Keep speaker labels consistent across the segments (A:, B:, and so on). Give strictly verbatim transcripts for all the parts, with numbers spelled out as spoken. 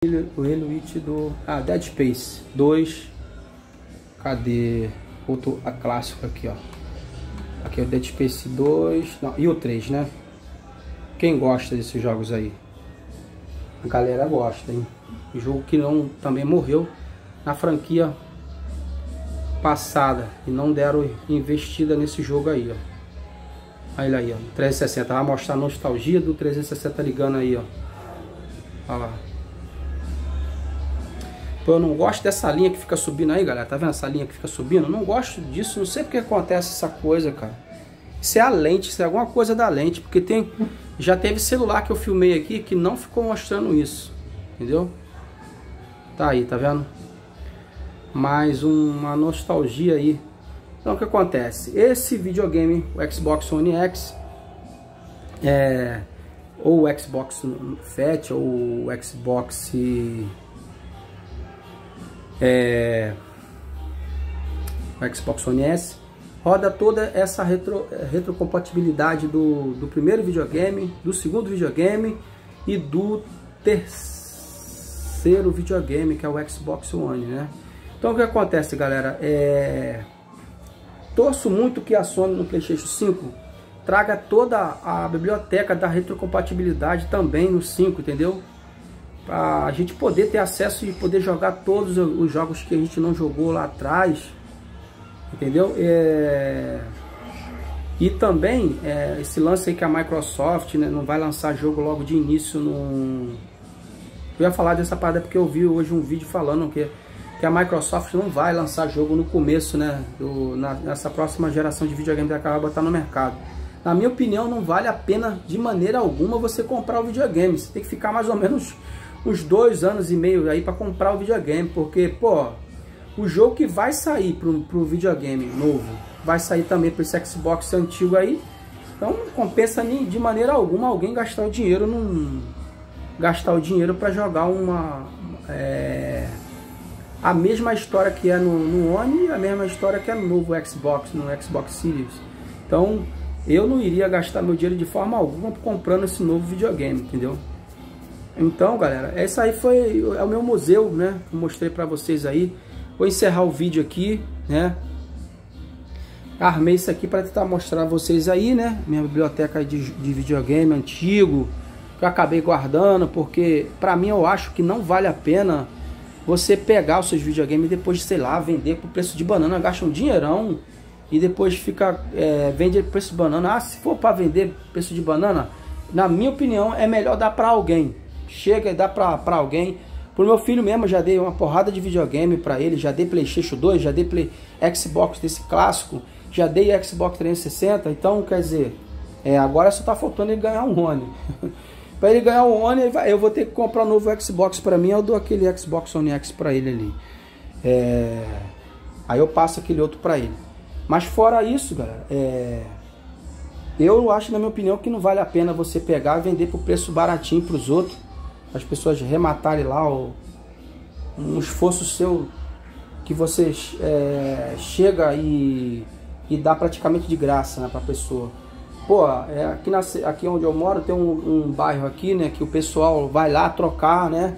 A: O Elite do... Ah, Dead Space dois. Cadê? Outro a clássico aqui, ó. Aqui é o Dead Space dois. Não, e o três, né? Quem gosta desses jogos aí? A galera gosta, hein? Jogo que não também morreu na franquia passada. E não deram investida nesse jogo aí, ó. Olha ele aí, ó. trezentos e sessenta. Vai mostrar a nostalgia do trezentos e sessenta ligando aí, ó. Olha lá. Pô, eu não gosto dessa linha que fica subindo aí, galera. Tá vendo essa linha que fica subindo? Eu não gosto disso. Não sei porque acontece essa coisa, cara. Isso é a lente. Isso é alguma coisa da lente. Porque tem... Já teve celular que eu filmei aqui que não ficou mostrando isso. Entendeu? Tá aí, tá vendo? Mais uma nostalgia aí. Então o que acontece? Esse videogame, o Xbox One X, é, ou o Xbox Fat, ou o Xbox... É, o Xbox One S, roda toda essa retro, retrocompatibilidade do, do primeiro videogame, do segundo videogame e do terceiro videogame, que é o Xbox One, né? Então o que acontece, galera? É, torço muito que a Sony no PlayStation cinco traga toda a biblioteca da retrocompatibilidade também no cinco, entendeu? Para a gente poder ter acesso e poder jogar todos os jogos que a gente não jogou lá atrás, entendeu? É... E também é, esse lance aí que a Microsoft, né, não vai lançar jogo logo de início no... Eu ia falar dessa parada porque eu vi hoje um vídeo falando que, que a Microsoft não vai lançar jogo no começo, né, do, na, nessa próxima geração de videogame que acaba de botar no mercado. Na minha opinião, não vale a pena de maneira alguma você comprar o videogame. Você tem que ficar mais ou menos uns dois anos e meio aí para comprar o videogame, porque, pô, o jogo que vai sair pro, pro videogame novo, vai sair também para esse Xbox antigo aí, então não compensa nem, de maneira alguma alguém gastar o dinheiro num, gastar o dinheiro para jogar uma é, a mesma história que é no, no One e a mesma história que é no novo Xbox, no Xbox Series. Então eu não iria gastar meu dinheiro de forma alguma comprando esse novo videogame, entendeu? Então, galera, essa aí foi é o meu museu, né? Eu mostrei pra vocês aí. Vou encerrar o vídeo aqui, né? Armei isso aqui para tentar mostrar a vocês aí, né? Minha biblioteca de, de videogame antigo, que eu acabei guardando, porque pra mim eu acho que não vale a pena você pegar os seus videogames e depois, sei lá, vender por preço de banana, gasta um dinheirão e depois fica, é, vende por preço de banana. Ah, se for para vender preço de banana, na minha opinião, é melhor dar para alguém. Chega e dá pra, pra alguém. Pro meu filho mesmo, eu já dei uma porrada de videogame pra ele. Já dei PlayStation dois, já dei Play, Xbox desse clássico, já dei Xbox trezentos e sessenta. Então, quer dizer, é, agora só tá faltando ele ganhar um One. Pra ele ganhar um One, ele vai, eu vou ter que comprar um novo Xbox pra mim. Eu dou aquele Xbox One X pra ele ali. É, aí eu passo aquele outro pra ele. Mas fora isso, galera, é, eu acho, na minha opinião, que não vale a pena você pegar e vender por preço baratinho pros outros. As pessoas rematarem lá o, um esforço seu que você é, chega e, e dá praticamente de graça, né, para a pessoa. Pô, é, aqui, na, aqui onde eu moro tem um, um bairro aqui, né, que o pessoal vai lá trocar, né,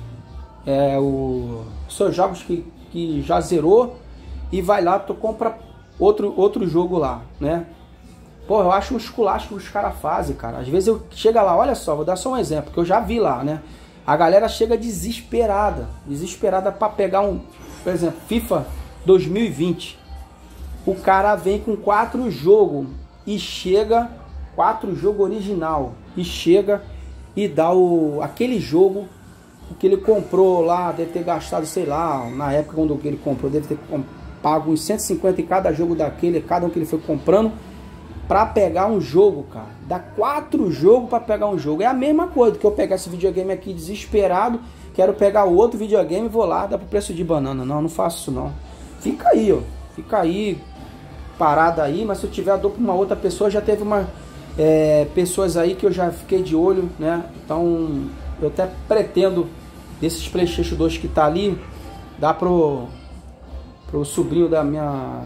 A: é, o, seus jogos que, que já zerou e vai lá, tu compra outro, outro jogo lá, né. Pô, eu acho um esculacho que os caras fazem, cara. Às vezes eu chego lá, olha só, vou dar só um exemplo, que eu já vi lá, né? A galera chega desesperada, desesperada pra pegar um, por exemplo, FIFA dois mil e vinte. O cara vem com quatro jogos e chega, quatro jogo original, e chega e dá o, aquele jogo que ele comprou lá, deve ter gastado, sei lá, na época quando ele comprou, deve ter pago uns cento e cinquenta em cada jogo daquele, cada um que ele foi comprando, pra pegar um jogo, cara. Dá quatro jogos pra pegar um jogo. É a mesma coisa que eu pegar esse videogame aqui desesperado, quero pegar o outro videogame e vou lá, dá pro preço de banana. Não, não faço isso não. Fica aí, ó. Fica aí, parada aí, mas se eu tiver, eu dou pra uma outra pessoa. Já teve uma, é, pessoas aí que eu já fiquei de olho, né? Então, eu até pretendo, desses PlayStation dois que tá ali, dar pro, pro sobrinho da minha...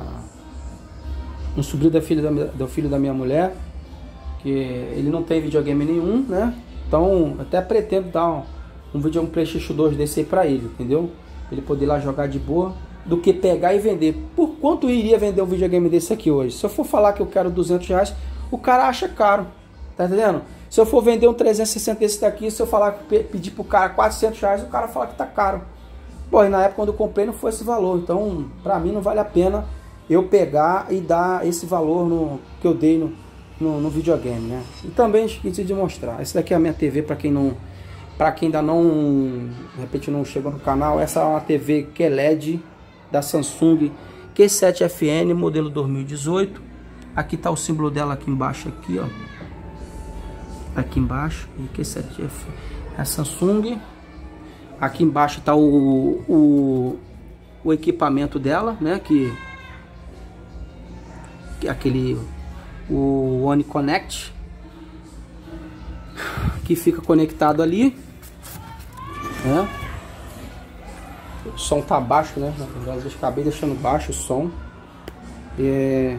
A: um sobrinho da filha da, do filho da minha mulher, que ele não tem videogame nenhum, né? Então até pretendo dar um, um vídeo um PlayStation dois desse aí pra ele, entendeu? Ele poder ir lá jogar de boa, do que pegar e vender. Por quanto eu iria vender um videogame desse aqui hoje? Se eu for falar que eu quero duzentos reais, o cara acha caro, tá entendendo? Se eu for vender um trezentos e sessenta desse daqui, se eu falar, pedir pro cara quatrocentos reais, o cara fala que tá caro. Bom, e na época quando eu comprei não foi esse valor, então pra mim não vale a pena eu pegar e dar esse valor no, que eu dei no, no, no videogame, né? E também esqueci de mostrar, essa daqui é a minha T V, pra quem não, pra quem ainda não, de repente não chegou no canal, essa é uma T V Q L E D da Samsung Q sete F N, modelo dois mil e dezoito. Aqui tá o símbolo dela aqui embaixo, aqui ó, aqui embaixo, e Q sete F é a Samsung. Aqui embaixo tá o, o, o equipamento dela, né, que, que é aquele, o One Connect, que fica conectado ali, né? O som tá baixo, né, eu acabei deixando baixo o som. É...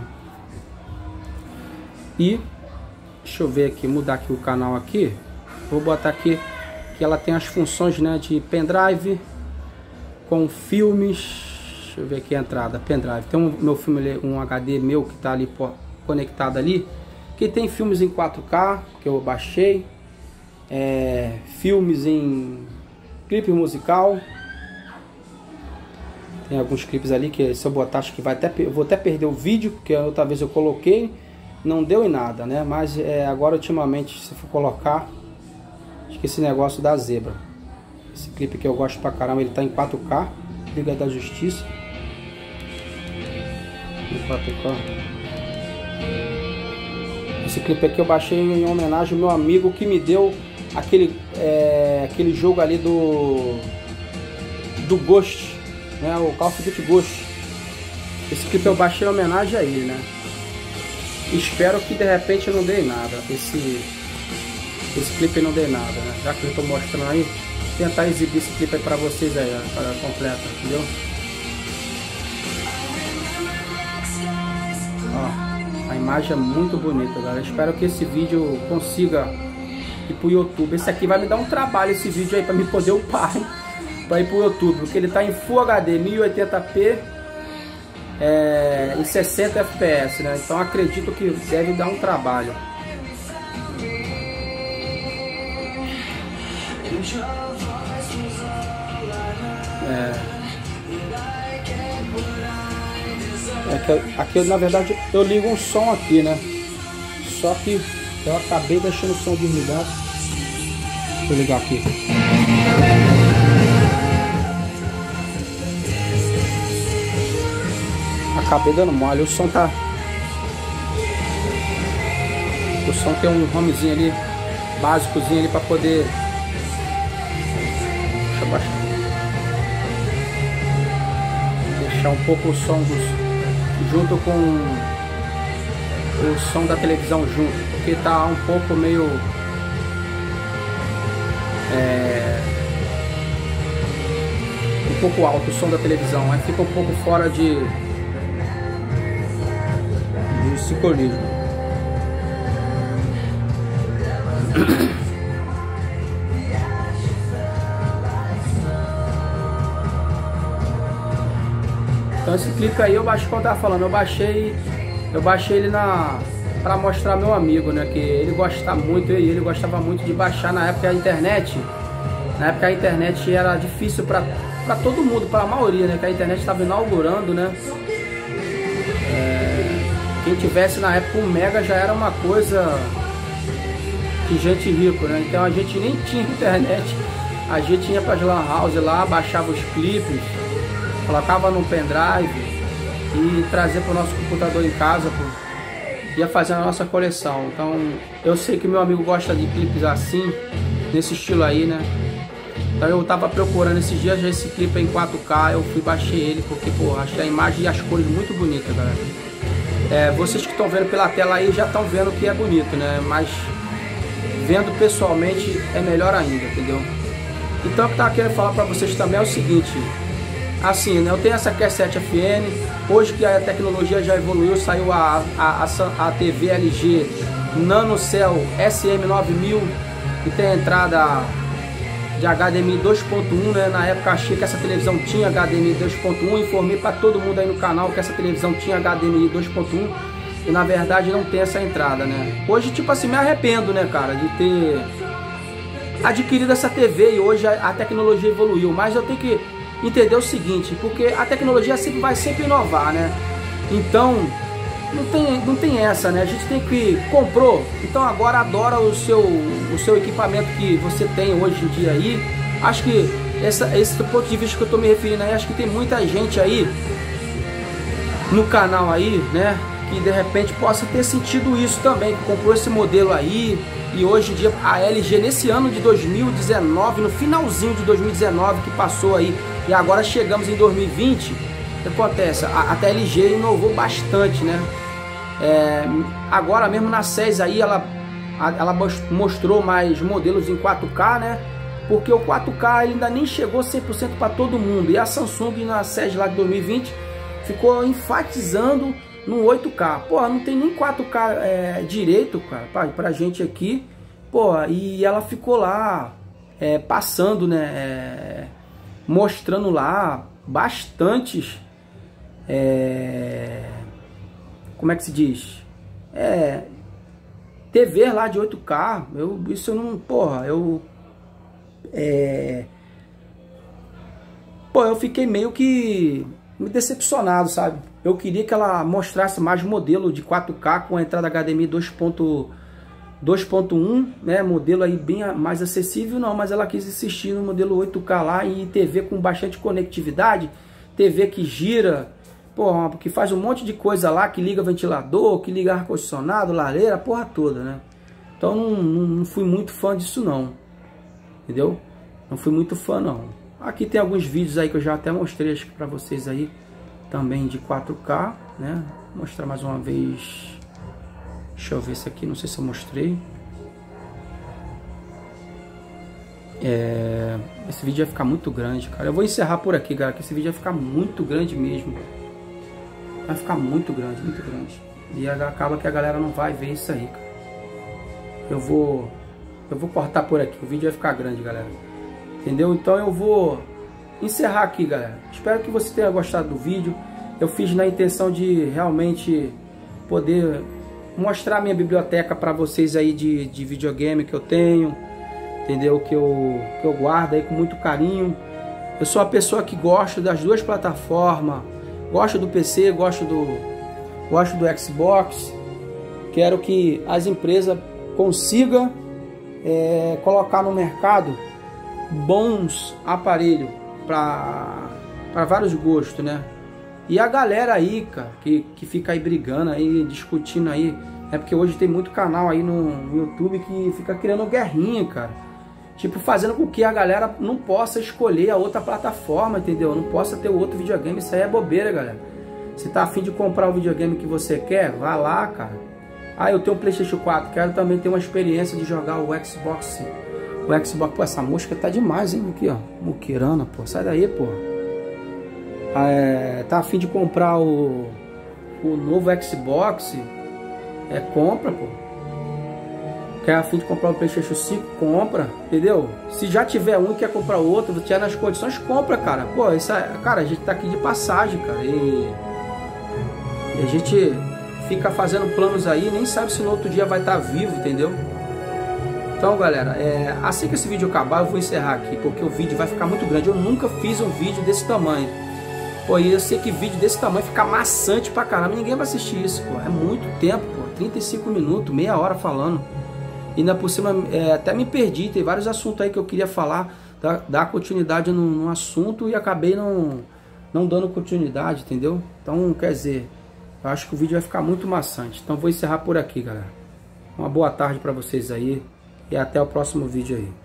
A: E deixa eu ver aqui, mudar aqui o canal aqui, vou botar aqui que ela tem as funções, né, de pendrive com filmes. Deixa eu ver aqui a entrada, pendrive. Tem um meu filme, um H D meu que tá ali conectado ali, que tem filmes em quatro K que eu baixei, é, filmes em clipe musical. Tem alguns clipes ali que se eu botar acho que vai até, eu vou até perder o vídeo, porque outra vez eu coloquei, não deu em nada, né? Mas é, agora ultimamente se for colocar, acho que esse negócio da zebra, esse clipe que eu gosto pra caramba, ele tá em quatro K, Liga da Justiça, em quatro K. Esse clipe aqui eu baixei em homenagem ao meu amigo que me deu aquele, é, aquele jogo ali do do Ghost, né? O Call of Duty Ghost. Esse clipe eu baixei em homenagem a ele, né? Espero que de repente não dê nada. Esse Esse clipe não dê nada, né? Já que eu tô mostrando aí, tentar exibir esse clipe aí pra vocês aí, ó, para completa, entendeu? Ó, a imagem é muito bonita, galera. Espero que esse vídeo consiga ir pro YouTube. Esse aqui vai me dar um trabalho, esse vídeo aí, pra me poder upar, hein? Pra ir pro YouTube, porque ele tá em Full H D, mil e oitenta p, é, em sessenta F P S, né? Então acredito que deve dar um trabalho. É. É que aqui na verdade eu ligo um som aqui, né? Só que eu acabei deixando o som desligado. Deixa eu ligar aqui. Acabei dando mole. O som tá. O som tem um homezinho ali, básicozinho ali pra poder. Deixa eu baixar. Deixar um pouco o som dos, junto com o som da televisão junto, porque tá um pouco meio é, um pouco alto o som da televisão, aí fica um pouco fora de, de sincronismo. Então esse clipe aí eu baixei, como eu tava falando, eu baixei, eu baixei ele na para mostrar meu amigo, né, que ele gosta muito, e ele gostava muito de baixar na época a internet. Na época a internet era difícil para para todo mundo, para a maioria, né, que a internet estava inaugurando, né. É, quem tivesse na época um mega já era uma coisa de gente rico, né. Então a gente nem tinha internet, a gente ia para as lan house lá, baixava os clipes, colocava no pendrive e trazia para o nosso computador em casa, pô, ia fazer a nossa coleção. Então eu sei que meu amigo gosta de clipes assim, nesse estilo aí, né? Então eu tava procurando esses dias já esse clipe em quatro K, eu fui baixei ele porque, pô, achei a imagem e as cores muito bonitas, galera. É, vocês que estão vendo pela tela aí já estão vendo que é bonito, né? Mas vendo pessoalmente é melhor ainda, entendeu? Então o que eu tava querendo falar para vocês também é o seguinte. Assim, né, eu tenho essa Q sete F N, hoje que a tecnologia já evoluiu, saiu a, a, a, a T V L G NanoCell S M nove mil, que tem a entrada de H D M I dois ponto um, né? Na época achei que essa televisão tinha H D M I dois ponto um, informei para todo mundo aí no canal que essa televisão tinha H D M I dois ponto um e na verdade não tem essa entrada, né? Hoje, tipo assim, me arrependo, né, cara, de ter adquirido essa T V e hoje a, a tecnologia evoluiu, mas eu tenho que entender o seguinte, porque a tecnologia sempre vai sempre inovar, né? Então, não tem, não tem essa, né? A gente tem que... Comprou, então agora adora o seu, o seu equipamento que você tem hoje em dia aí. Acho que essa, esse ponto de vista que eu tô me referindo aí, acho que tem muita gente aí no canal aí, né? Que de repente possa ter sentido isso também, que comprou esse modelo aí. E hoje em dia a L G nesse ano de dois mil e dezenove, no finalzinho de dois mil e dezenove que passou aí, e agora chegamos em dois mil e vinte, o que acontece? A, a L G inovou bastante, né? É, agora mesmo na SES aí ela, ela mostrou mais modelos em quatro K, né? Porque o quatro K ele ainda nem chegou cem por cento para todo mundo. E a Samsung na SES lá de dois mil e vinte ficou enfatizando no oito K. Porra, não tem nem quatro K é, direito, cara, pra, pra gente aqui. Porra, e ela ficou lá é, passando, né? É, mostrando lá bastantes... É, como é que se diz? É... T V lá de oito K. Eu, isso eu não... Porra, eu... É... Pô, eu fiquei meio que... me decepcionado, sabe? Eu queria que ela mostrasse mais modelo de quatro K com a entrada H D M I dois ponto um, né? Modelo aí bem mais acessível, não, mas ela quis insistir no modelo oito K lá e T V com bastante conectividade, T V que gira, porra, que faz um monte de coisa lá, que liga ventilador, que liga ar-condicionado, lareira, a porra toda, né? Então não, não, não fui muito fã disso não, entendeu? Não fui muito fã não. Aqui tem alguns vídeos aí que eu já até mostrei, acho que pra vocês aí, também de quatro K, né? Vou mostrar mais uma vez. Deixa eu ver esse aqui, não sei se eu mostrei. É... Esse vídeo vai ficar muito grande, cara. Eu vou encerrar por aqui, galera, que esse vídeo vai ficar muito grande mesmo. Vai ficar muito grande, muito grande. E acaba que a galera não vai ver isso aí, cara. Eu vou... Eu vou cortar por aqui, o vídeo vai ficar grande, galera. Entendeu? Então eu vou encerrar aqui, galera. Espero que você tenha gostado do vídeo. Eu fiz na intenção de realmente poder mostrar minha biblioteca para vocês aí de, de videogame que eu tenho, entendeu? Que eu, que eu guardo aí com muito carinho. Eu sou uma pessoa que gosta das duas plataformas. Gosto do P C, gosto do, gosto do Xbox. Quero que as empresas consigam é, colocar no mercado bons aparelhos para vários gostos, né? E a galera aí, cara, que, que fica aí brigando aí, discutindo aí, é porque hoje tem muito canal aí no YouTube que fica criando guerrinha, cara. Tipo, fazendo com que a galera não possa escolher a outra plataforma, entendeu? Não possa ter o outro videogame, isso aí é bobeira, galera. Se tá afim de comprar o videogame que você quer, vá lá, cara. Ah, eu tenho um PlayStation quatro, quero também ter uma experiência de jogar o Xbox. O Xbox, pô, essa mosca tá demais, hein? Aqui, ó, muquirana, pô, sai daí, pô. É, tá afim de comprar o, o novo Xbox? É, compra, pô. Quer afim de comprar o PlayStation cinco? Compra, entendeu? Se já tiver um e quer comprar outro, tiver nas condições, compra, cara. Pô, isso é, cara, a gente tá aqui de passagem, cara. E, e a gente fica fazendo planos aí, nem sabe se no outro dia vai estar vivo, entendeu? Então, galera, é, assim que esse vídeo acabar, eu vou encerrar aqui, porque o vídeo vai ficar muito grande. Eu nunca fiz um vídeo desse tamanho. Pô, e eu sei que vídeo desse tamanho fica maçante pra caramba. Ninguém vai assistir isso, pô. É muito tempo, pô. trinta e cinco minutos, meia hora falando. E ainda por cima, é, até me perdi. Tem vários assuntos aí que eu queria falar, dar, dar continuidade no, no assunto e acabei não, não dando continuidade, entendeu? Então, quer dizer, eu acho que o vídeo vai ficar muito maçante. Então, vou encerrar por aqui, galera. Uma boa tarde pra vocês aí e até o próximo vídeo aí.